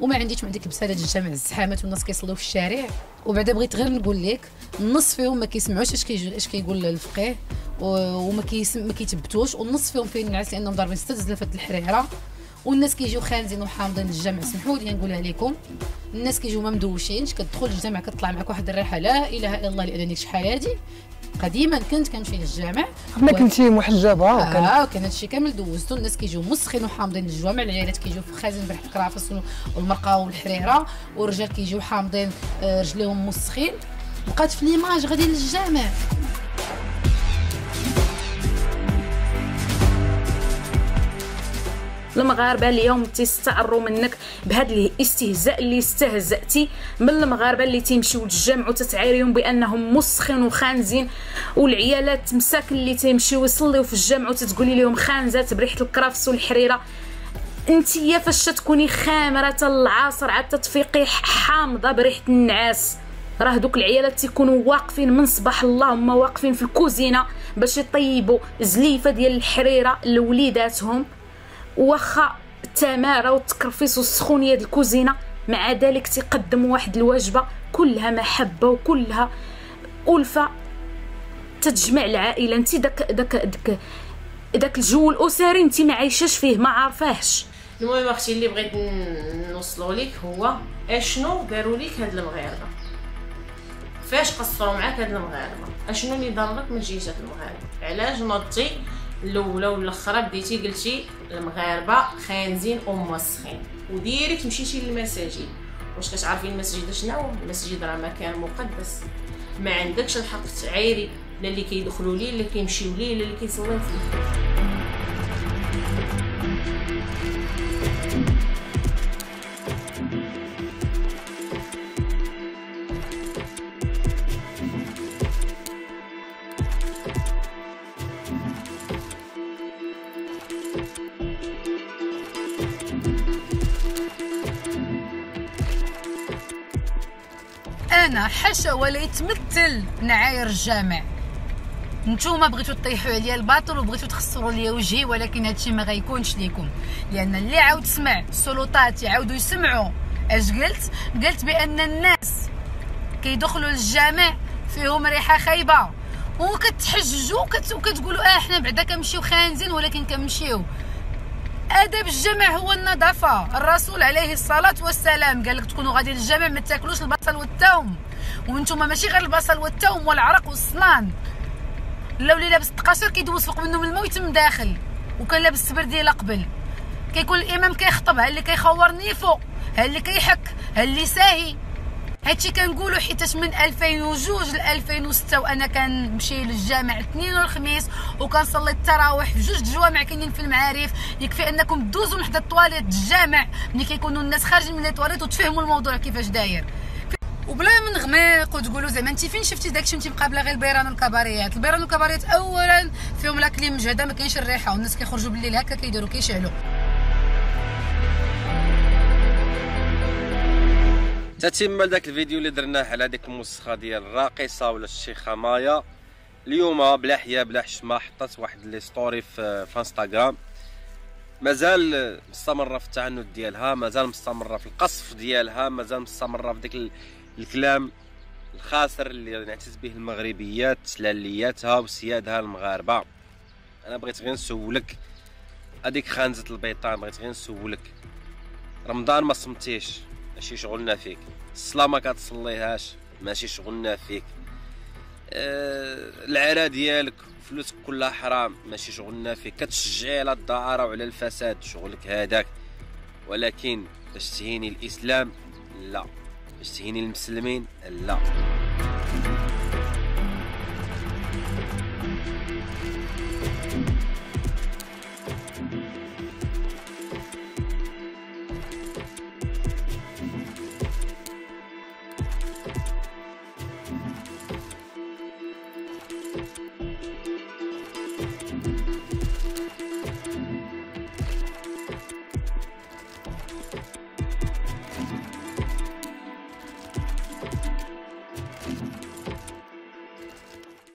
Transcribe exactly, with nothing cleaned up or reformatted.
وما عنديش مع ديك البساله ديال الجامع الزحامات والناس كيصليو في الشارع. وبعدا بغيت غير نقول لك النص فيهم ما كيسمعوش اش كيجي اش كيقول الفقيه وما كيسم ما كيتبتوش، والنص فيهم فين النعاس لانهم ضاربين ست زلافات الحريره، والناس كيجيو خانزين وحامضين الجامع. سمحوا لي نقولها لكم، الناس كيجيو ما مدوشينش، كتدخل الجامع كتطلع معك واحد الريحه لا اله الا الله، لان ديك شحال هادي قديما كنت كنمشي للجامع ما و... كنتي محجبه وكان اه وكان هادشي كامل دوزتو. الناس كيجيو مسخين وحامضين للجوامع، العيالات كيجيو خازين بريحه الكرافس والمرقه والحريره، والرجال كيجيو حامضين رجليهم مسخين. بقات في ليماج غادي للجامع. المغاربه اليوم تيستعروا منك بهذا الاستهزاء اللي استهزأتي من المغاربه اللي تيمشيو للجامع وتتعايريهم بانهم مسخين وخانزين، والعيالات مساكن اللي تيمشيو يصليو في الجامع وتتقولي لهم خانزات بريحه الكرافس والحريره. انتيا فاش تكوني خامره العصر عاد تتفيقي حامضه بريحه النعاس. راه دوك العيالات تيكونوا واقفين من صباح الله، هما واقفين في الكوزينه باش يطيبوا زليفه ديال الحريره لوليداتهم، واخا التماره والتكرفيس والسخونيه ديال الكوزينه، مع ذلك تيقدموا واحد الوجبه كلها محبه وكلها ألفة تتجمع العائله. انت داك داك داك داك الجو الاسري انت ما عايشاش فيه، ما عارفاهش. المهم اختي اللي بغيت نوصلوا لك هو اشنو داروا لك هاد المغاربه، فاش قصروا معاك هاد المغاربه، اشنو اللي ضرك ما تجيش هاد المغاربه، علاش نوضتي الاولى والاخرى بديتي قلتي المغاربه خانزين وموسخين وديريكت مشيتي للمساجد. واش كتعرفي المسجد شنو؟ المسجد راه مكان مقدس، ما عندكش الحق تعايري لا اللي كيدخلوا ليه لا اللي كيمشيو ليه لا اللي كيصليو فيه. انا حاشا ولا يتمثل نعاير الجامع. نتوما بغيتو تطيحوا عليا الباطل وبغيتو تخسروا ليا وجهي، ولكن هادشي ما غيكونش ليكم، لان اللي عاود سمع السلطات يعاودوا يسمعوا اش قلت. قلت بان الناس كيدخلوا للجامع فيهم ريحه خايبه وكتحججوا وكتقولوا اه حنا بعدا كنمشيو خانزين، ولكن كنمشيو. ادب الجامع هو النظافه. الرسول عليه الصلاه والسلام قال لك تكونوا غادي للجامع ما تاكلوش البصل والثوم، وانتم ماشي غير البصل والثوم والعرق والصنان. لو اللي لابس التقاشر كيدوز فوق منهم الماء ويتم داخل، وكان لابس السبرديله قبل. كيكون الامام كيخطب، ها اللي كيخور نيفو، ها اللي كيحك، ها اللي ساهي. هادشي كنقولوا حيتاش من ألفين وجوج ل ألفين وستة وانا كنمشي للجامع الاثنين والخميس وكنصلي التراويح في جوج الجوامع كاينين في المعارف. يكفي انكم دوزوا من حدا الطواليت الجامع ملي كيكونوا الناس خارجين من لي طواليت وتفهموا الموضوع كيفاش داير، وبلا ما نغميق وتقولوا زعما انت فين شفتي داكشي انت مقابله غير البيران والكباريات. البيران والكباريات اولا فيهم لاكلي مجهده، ما كاينش الريحه، والناس كيخرجوا بالليل هكا كيديروا كيشعلوا. تتم داك الفيديو اللي درناه على ديك الموسخه ديال الراقصه ولا الشيخه مايا. اليوم بلا حياه بلا حشمه حطت واحد لي ستوري في, في انستغرام، مازال مستمره في التعنت ديالها، مازال مستمره في القصف ديالها، مازال مستمره في ديك الكلام الخاسر اللي نعتز به المغربيات لالياتها وسيادها المغاربه. انا بغيت غير نسولك هذيك خانزه البيطان، بغيت غير نسولك رمضان ما صمتيش ماشي شغلنا فيك، الصلاه ما كتصليهاش ماشي شغلنا فيك، أه العرا ديالك فلوسك كلها حرام ماشي شغلنا فيك، كتشجعي على الدعاره وعلى الفساد شغلك هذاك. ولكن باش تهيني الاسلام لا، باش تهيني المسلمين لا.